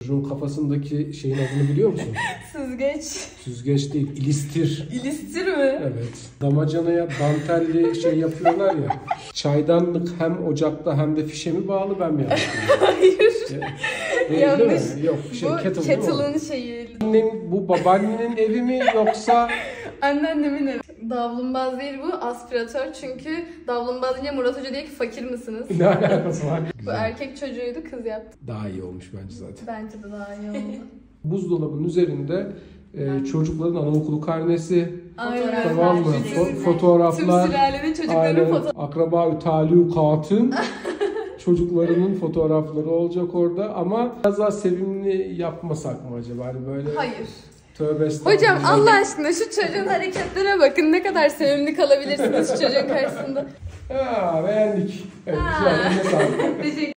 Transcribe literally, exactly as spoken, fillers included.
Çocuğun kafasındaki şeyin adını biliyor musun? Süzgeç. Süzgeç değil, ilistir. İlistir mi? Evet. Damacanaya dantelli şey yapıyorlar ya. Çaydanlık hem ocakta hem de fişe mi bağlı, ben mi yanlış biliyorum? Hayır. Değil, Yanlış. değil mi? Yok, şey, Bu kettle, kettle'ın şeyi. Annen, bu babaannenin evi mi yoksa? Anneannemin evi. Davlumbaz değil bu, aspiratör. Çünkü davlumbaz deyince Murat Hoca diyor ki fakir misiniz? Ne alakası var? Bu erkek çocuğuydu, kız yaptı. Daha iyi olmuş bence zaten. Bence de daha iyi oldu. Buzdolabının üzerinde e, çocukların anaokulu karnesi, Aynen. tamam mı? Fo- Tüm fotoğraflar, sülalenin çocukların aynen, fotoğrafı. akraba-ı talukatın çocuklarının fotoğrafları olacak orada, ama biraz daha sevimli yapmasak mı acaba? Hani böyle Hayır. tövbe estağfurullah. Hocam Allah aşkına şu çocuğun hareketlere bakın, ne kadar sevimli kalabilirsiniz şu çocuğun karşısında. Ha, beğendik. Evet, Ha. güzel. Eline sağlık. Teşekkür